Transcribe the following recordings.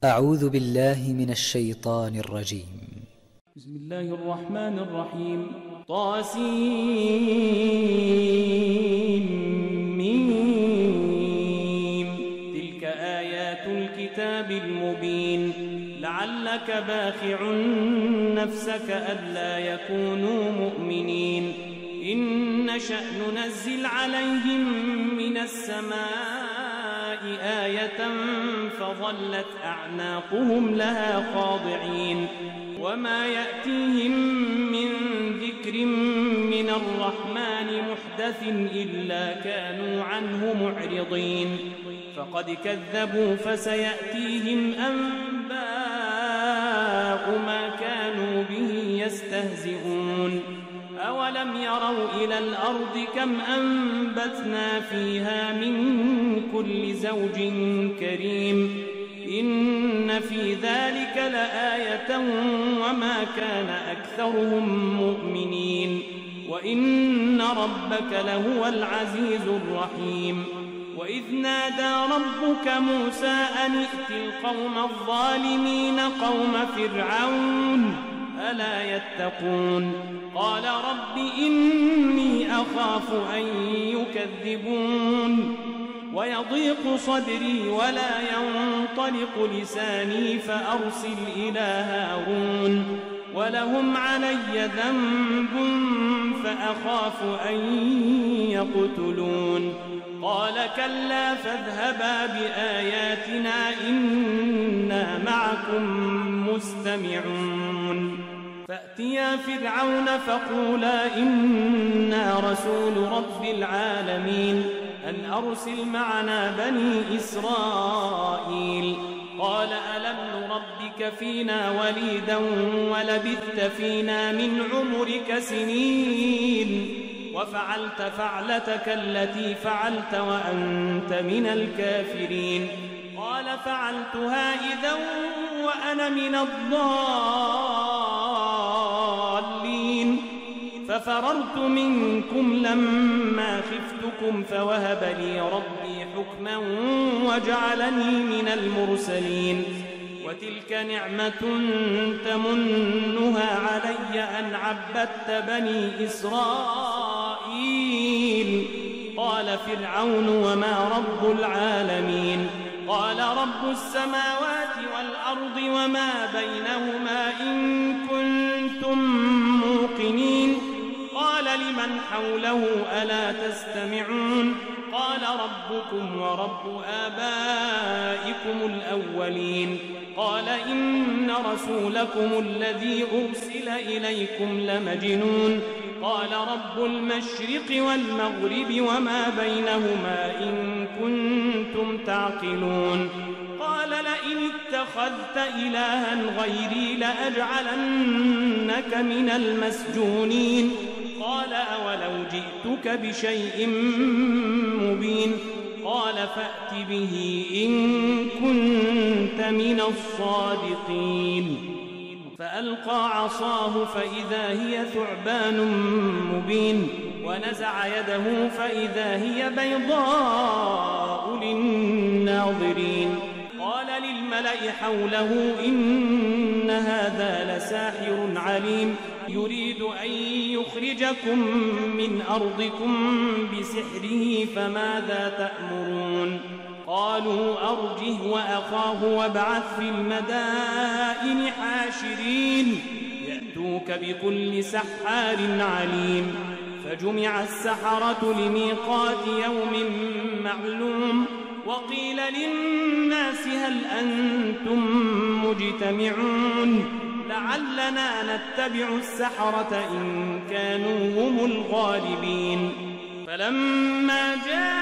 أعوذ بالله من الشيطان الرجيم. بسم الله الرحمن الرحيم. طاسيم. تلك آيات الكتاب المبين. لعلك باخع نفسك ألا يكونوا مؤمنين. إن نشأ ننزل عليهم من السماء آية فظلت أعناقهم لها خاضعين. وما يأتيهم من ذكر من الرحمن محدث إلا كانوا عنه معرضين. فقد كذبوا فسيأتيهم أنباء ما كانوا به يستهزئون. أولم يروا إلى الأرض كم أنبتنا فيها من كل زوج كريم. إن في ذلك لآية وما كان أكثرهم مؤمنين وإن ربك لهو العزيز الرحيم. وإذ نادى ربك موسى أن ائت القوم الظالمين قوم فرعون ألا يتقون. قال رب إني أخاف أن يكذبون ويضيق صدري ولا ينطلق لساني فأرسل إلى هارون ولهم علي ذنب فأخاف أن يقتلون. قال كلا فاذهبا بآياتنا إنا معكم مستمعون. فأتيا فرعون فقولا إنا رسول رب العالمين أن أرسل معنا بني إسرائيل. قال ألم نربك فينا وليدا ولبثت فينا من عمرك سنين وفعلت فعلتك التي فعلت وأنت من الكافرين. قال فعلتها إذا وأنا من الضالين ففررت منكم لما خفتكم فوهب لي ربي حكما وجعلني من المرسلين. وتلك نعمة تمنها علي أن عبدت بني إسرائيل. قال فرعون وما رب العالمين. قال رب السماوات والأرض وما بينهما إن كنتم موقنين. قال لمن حوله ألا تستمعون. قال ربكم ورب آبائكم الأولين. قال إن رسولكم الذي أرسل إليكم لمجنون. قال رب المشرق والمغرب وما بينهما إن كنتم تعقلون. قال لئن اتخذت إلها غيري لأجعلنك من المسجونين. قال أولو جئتك بشيء مبين. قال فأت به إن كنت من الصادقين. فألقى عصاه فإذا هي ثعبان مبين ونزع يده فإذا هي بيضاء للناظرين. قال للملأ حوله إن هذا لساحر عليم يريد أن يخرجكم من أرضكم بسحره فماذا تأمرون. قالوا أرجه وأخاه وابعث في المدائن حاشرين يأتوك بكل سحار عليم. فجمع السحرة لميقات يوم معلوم. وقيل للناس هل أنتم مجتمعون لعلنا نتبع السحرة إن كانوا هم الغالبين. فلما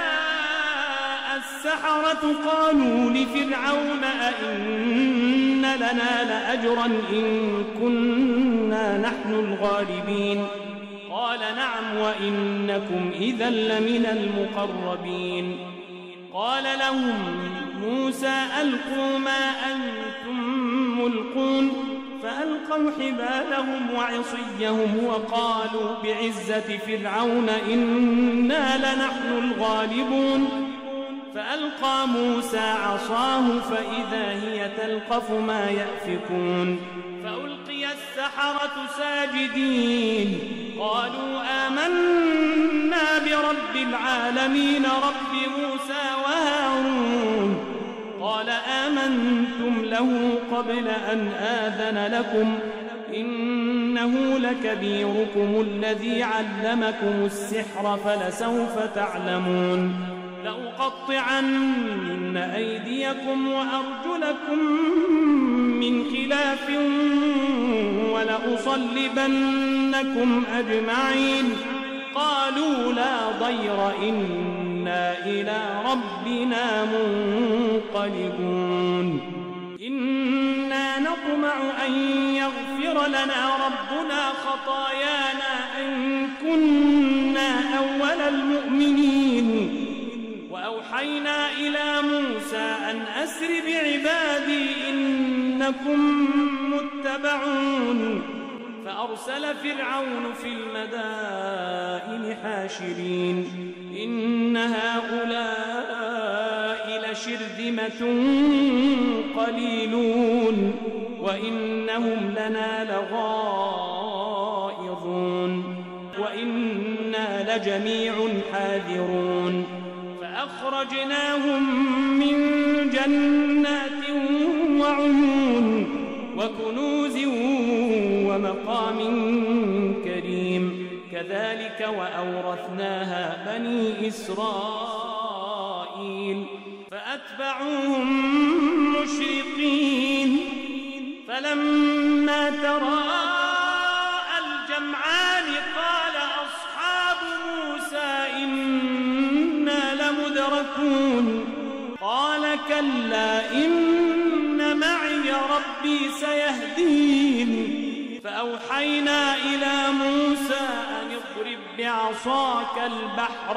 جاء السحرة قالوا لفرعون أئن لنا لأجرا إن كنا نحن الغالبين. قال نعم وإنكم إذا لمن المقربين. قال لهم موسى ألقوا ما أنتم ملقون. فألقوا حبالهم وعصيهم وقالوا بعزة فرعون إنا لنحن الغالبون. فألقى موسى عصاه فإذا هي تلقف ما يأفكون فألقي السحرة ساجدين قالوا آمنا برب العالمين رب موسى وهارون قال آمنتم له قبل أن آذن لكم إنه لكبيركم الذي علمكم السحر فلسوف تعلمون لأقطعن أيديكم وأرجلكم من خلاف ولأصلبنكم أجمعين قالوا لا ضير إنا إلى ربنا منقلبون إنا نطمع أن يغفر لنا ربنا خطايانا أن كنا أول المؤمنين وأوحينا إلى موسى أن أسر بعبادي إنكم متبعون فأرسل فرعون في المدائن حاشرين إن هؤلاء لشرذمة قليلون وإنهم لنا لغائظون وإنا لجميع حاذرون فأخرجناهم من جنات وعيون وكنوز ومقام كريم كذلك وأورثناها بني إسرائيل فأتبعوهم مشرقين فلما تراءى الجمعان قال أصحاب موسى إنا لمدركون قال كلا إن معي ربي سيهدين فأوحينا إلى موسى أن اضرب بعصاك البحر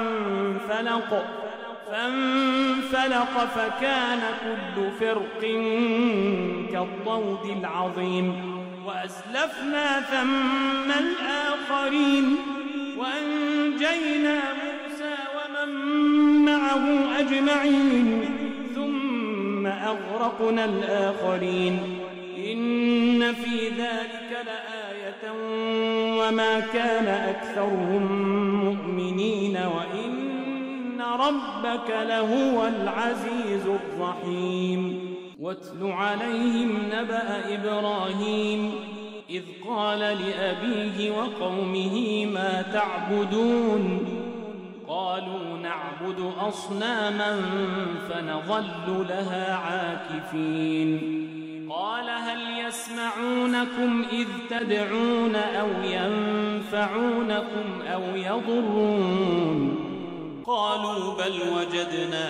فانفلق فكان كل فرق كالطود العظيم وأزلفنا ثم الآخرين وأنجينا موسى ومن معه أجمعين ثم أغرقنا الآخرين إن في ذلك لآية وما كان أكثرهم مؤمنين وإن ربك لهو العزيز الرحيم واتل عليهم نبأ إبراهيم إذ قال لأبيه وقومه ما تعبدون قالوا نعبد أصناما فنظل لها عاكفين قال هل يسمعونكم إذ تدعون أو ينفعونكم أو يضرون قالوا بل وجدنا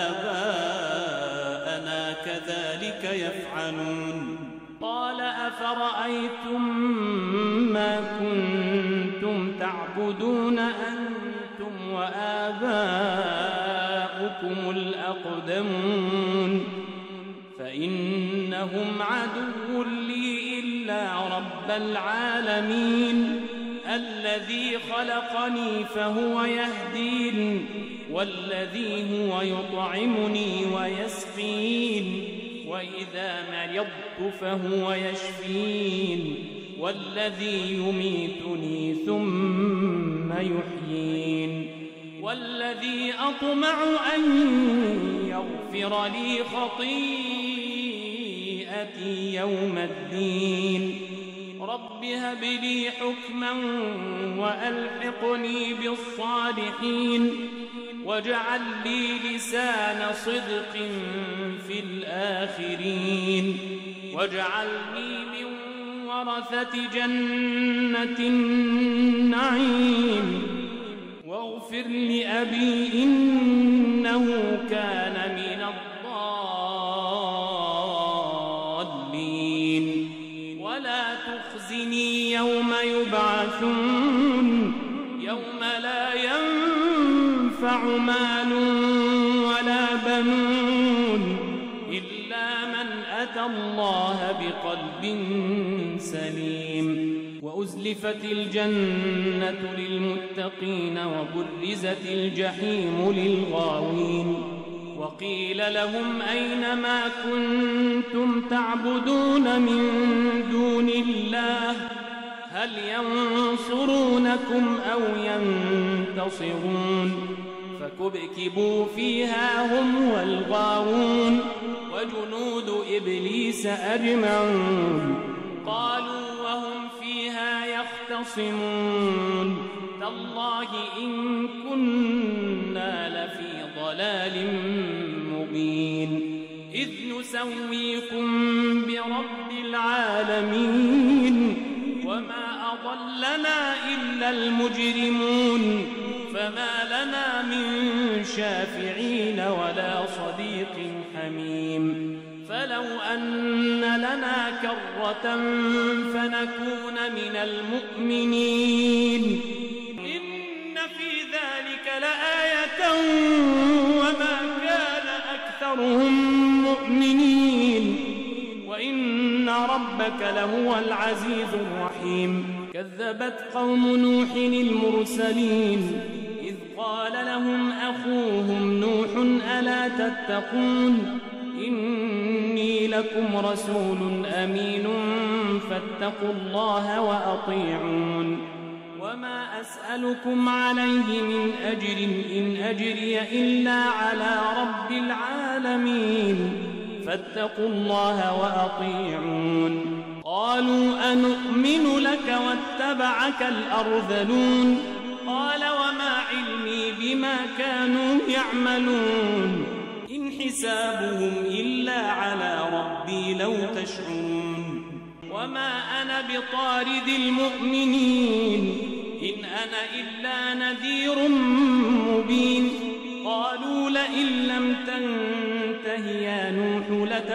آباءنا كذلك يفعلون قال أفرأيتم ما كنتم تعبدون أنتم وآباؤكم الأقدمون فإنهم عدو لي إلا رب العالمين الذي خلقني فهو يهدين والذي هو يطعمني ويسقين وإذا مرضت فهو يشفين والذي يميتني ثم يحيين والذي أطمع أن يغفر لي خطيئتي يوم الدين رب هب لي حكما وألحقني بالصالحين واجعل لي لسان صدق في الآخرين واجعلني من ورثة جنة النعيم واغفر لأبي إنه كان من الضالين ولا تخزني يوم يبعثون يوم لا ينفع مال ولا بنون إلا من أتى الله بقلب سليم وأزلفت الجنة للمتقين وبرزت الجحيم للغاوين وقيل لهم أين ما كنتم تعبدون من دون الله هل ينصرونكم أو ينتصرون فكبكبوا فيها هم والغاوون وجنود إبليس أجمعون قالوا وهم فيها يختصمون تالله إن كنا لفي ضلال مبين إذ نسويكم برب العالمين وما أضلنا إلا المجرمون فما لنا من شافعين ولا صديق حميم فلو أن لنا كرة فنكون من المؤمنين إن في ذلك لآية وما كان أكثرهم مؤمنين وإن ربك لهو العزيز الرحيم كذبت قوم نوح المرسلين إذ قال لهم أخوهم نوح ألا تتقون إني لكم رسول أمين فاتقوا الله وأطيعون وما أسألكم عليه من أجر إن أجري إلا على رب العالمين فاتقوا الله وأطيعون قالوا أنؤمن لك واتبعك الأرذلون قال وما علمي بما كانوا يعملون إن حسابهم إلا على ربي لو تشعرون وما أنا بطارد المؤمنين إن أنا إلا نذير مبين قالوا لئن لم تنته يا نوح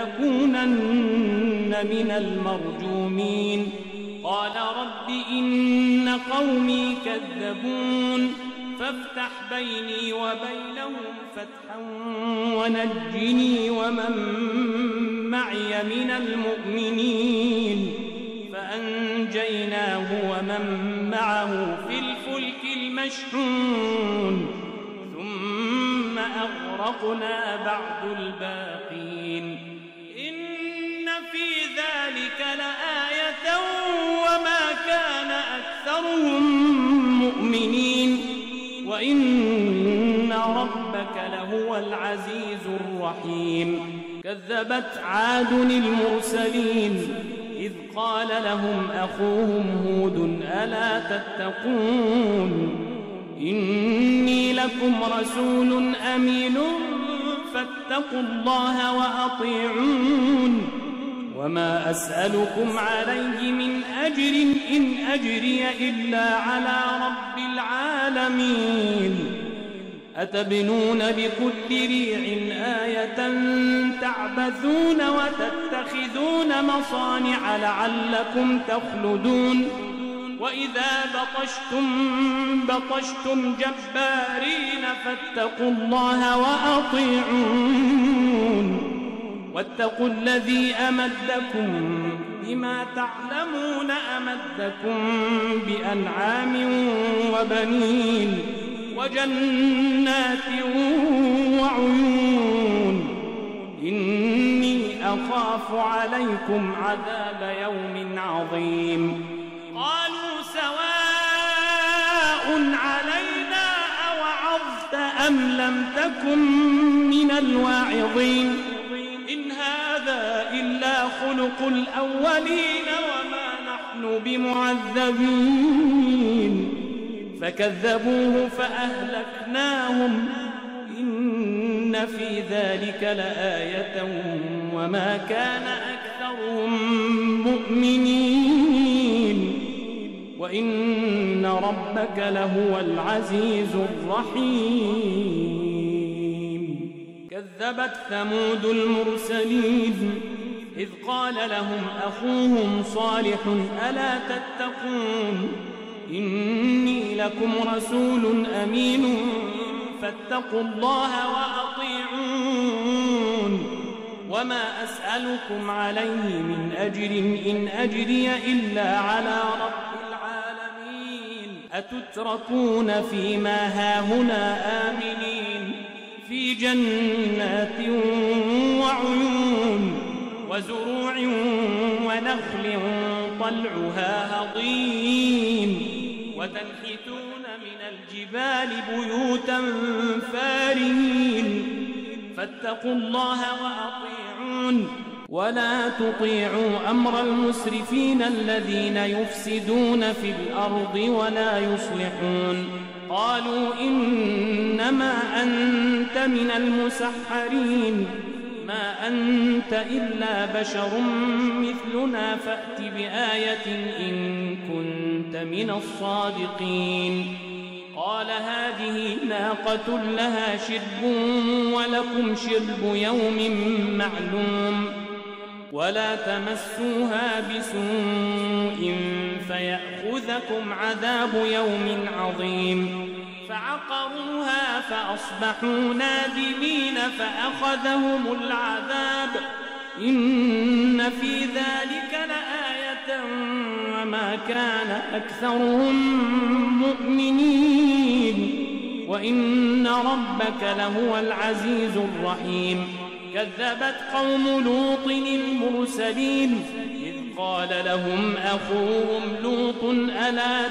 لتكونن من المرجومين قال رب إن قومي كذبون فافتح بيني وبينهم فتحا ونجني ومن معي من المؤمنين فأنجيناه ومن معه في الفلك المشحون ثم أغرقنا بعد الباقين إن في ذلك لآية وما كان أكثرهم مؤمنين وإن ربك لهو العزيز الرحيم كذبت عاد المرسلين إذ قال لهم أخوهم هود ألا تتقون إني لكم رسول أمين فاتقوا الله وأطيعون وما أسألكم عليه من أجر إن أجري إلا على رب العالمين أتبنون بكل ريع آية تعبثون وتتخذون مصانع لعلكم تخلدون وإذا بطشتم جبارين فاتقوا الله وأطيعون واتقوا الذي أمدكم بما تعلمون أمدكم بأنعام وبنين وجنات وعيون إني أخاف عليكم عذاب يوم عظيم قالوا سواء علينا أوعظت أم لم تكن من الواعظين إن هذا إلا خلق الأولين وما نحن بمعذبين فكذبوه فأهلكناهم إن في ذلك لآية وما كان أكثرهم مؤمنين وإن ربك لهو العزيز الرحيم كذبت ثمود المرسلين إذ قال لهم أخوهم صالح ألا تتقون إني لكم رسول أمين فاتقوا الله وأطيعون وما أسألكم عليه من أجر إن أجري إلا على رب العالمين أتتركون فيما هاهنا آمنين في جنات وعيون وزروع ونخل طلعها هضيم وتنحتون من الجبال بيوتا فارهين فاتقوا الله وأطيعون ولا تطيعوا أمر المسرفين الذين يفسدون في الأرض ولا يصلحون قالوا إنما أنت من المسحرين ما أنت إلا بشر مثلنا فأت بآية إن كنت من الصادقين قال هذه ناقة لها شرب ولكم شرب يوم معلوم ولا تمسوها بسوء فيأخذكم عذاب يوم عظيم فعقروها فأصبحوا نادمين فأخذهم العذاب إن في ذلك لآية وما كان أكثرهم مؤمنين وإن ربك لهو العزيز الرحيم كذبت قوم لوط المرسلين إذ قال لهم أخوهم لوط ألا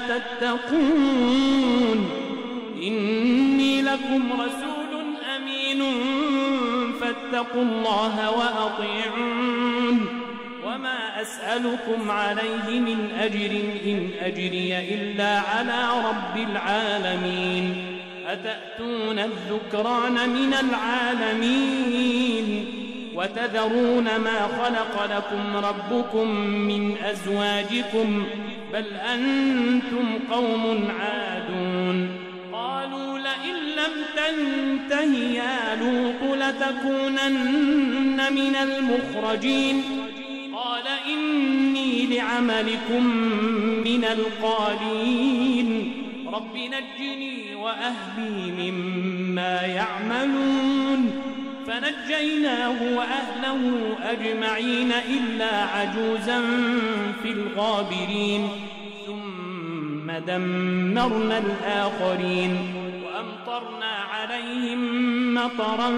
تتقون إني لكم رسول أمين فاتقوا الله وأطيعون وما أسألكم عليه من أجر إن أجري إلا على رب العالمين أتأتون الذكران من العالمين وتذرون ما خلق لكم ربكم من أزواجكم بل أنتم قوم عادون قالوا لئن لم تنته يا لوط لتكونن من المخرجين قال إني لعملكم من القالين رب نجني وأهلي مما يعملون فنجيناه وأهله أجمعين إلا عجوزا في الغابرين ثم دمرنا الآخرين وأمطرنا عليهم مطرا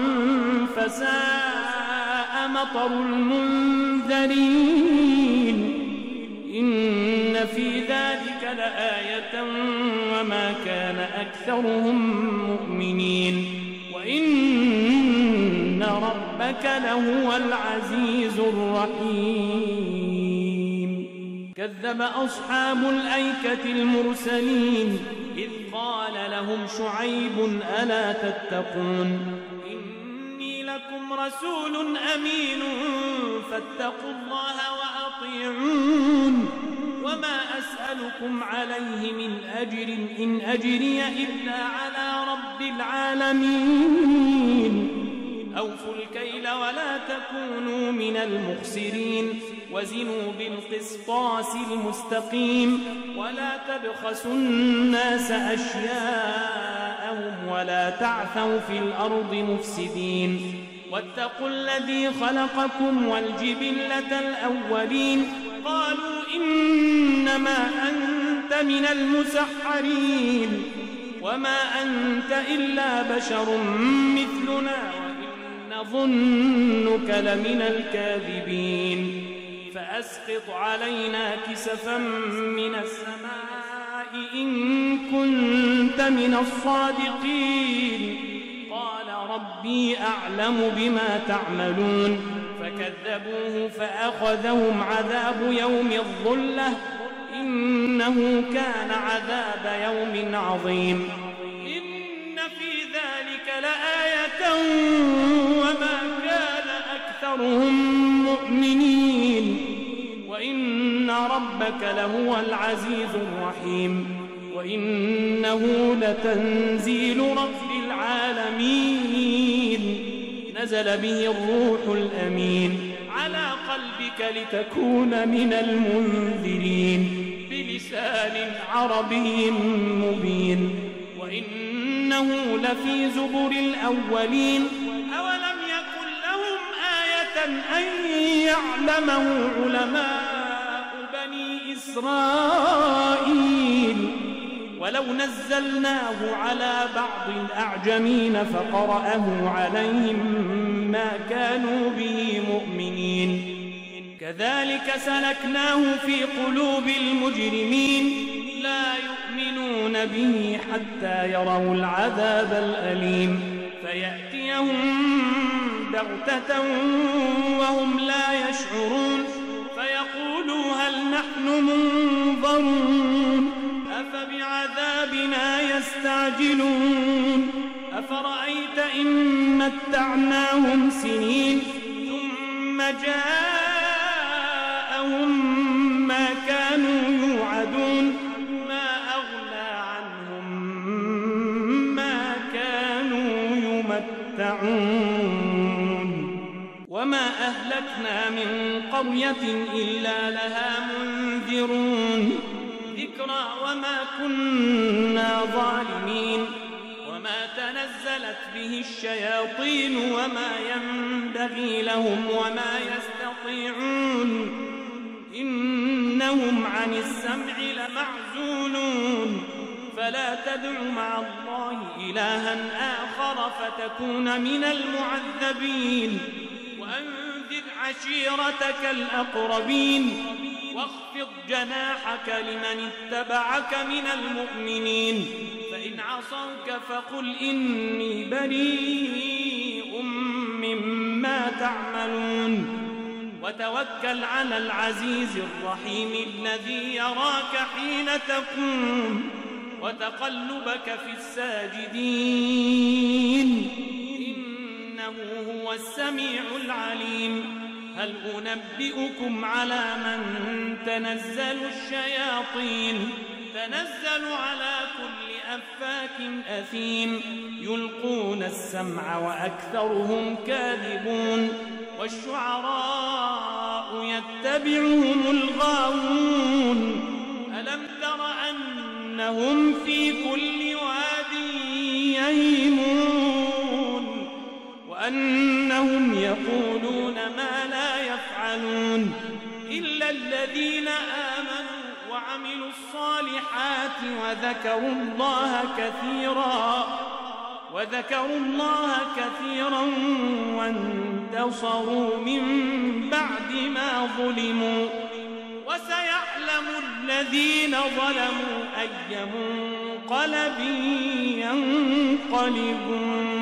فساء مطر المنذرين إن في ذلك لآية وما كان أكثرهم مؤمنين وإن ربك لهو العزيز الرحيم كذب أصحاب الأيكة المرسلين إذ قال لهم شعيب ألا تتقون إني لكم رسول أمين فاتقوا الله وأطيعون وما أسألكم عليه من أجر إن أجري إلا على رب العالمين أوفوا الكيل ولا تكونوا من المخسرين وزنوا بالقسطاس المستقيم ولا تبخسوا الناس أشياءهم ولا تعثوا في الأرض مفسدين واتقوا الذي خلقكم والجبلة الأولين قالوا إنما أنت من المسحرين وما أنت إلا بشر مثلنا وإن ظنك لمن الكاذبين فأسقط علينا كسفا من السماء إن كنت من الصادقين قال ربي أعلم بما تعملون فكذبوه فأخذهم عذاب يوم الظلة إنه كان عذاب يوم عظيم إن في ذلك لآية وما كان أكثرهم مؤمنين وإن ربك لهو العزيز الرحيم وإنه لتنزيل رب العالمين نزل به الروح الأمين على قلبك لتكون من المنذرين بلسان عربي مبين وإنه لفي زبر الأولين أولم يكن لهم آية أن يعلمه علماء بني إسرائيل ولو نزلناه على بعض الأعجمين فقرأه عليهم ما كانوا به مؤمنين كذلك سلكناه في قلوب المجرمين لا يؤمنون به حتى يروا العذاب الأليم فيأتيهم بغتة وهم لا يشعرون فيقولوا هل نحن منظرون أفبعذابنا يستعجلون أفرأيت إن متعناهم سنين ثم جاءهم ما كانوا يوعدون ما أغنى عنهم ما كانوا يمتعون وما أهلكنا من قرية إلا لها منذرون ذكرى وما كنا ظالمين وما تنزلت به الشياطين وما ينبغي لهم وما يستطيعون إنهم عن السمع لمعزولون فلا تدع مع الله إلها آخر فتكون من المعذبين وأنذر عشيرتك الأقربين واخفض جناحك لمن اتبعك من المؤمنين فإن عصوك فقل إني بريء مما تعملون وتوكل على العزيز الرحيم الذي يراك حين تقوم وتقلبك في الساجدين إنه هو السميع العليم هل أنبئكم على من تنزل الشياطين تنزل على كل أفاك أثيم يلقون السمع وأكثرهم كاذبون والشعراء يتبعهم الغاوون ألم تر أنهم في كل واد يهيمون وأنهم يقولون ما لا يفعلون إلا الذين آمنوا وعملوا الصالحات وذكروا الله كثيرا وانتصروا من بعد ما ظلموا وسيعلم الذين ظلموا أي منقلب ينقلبون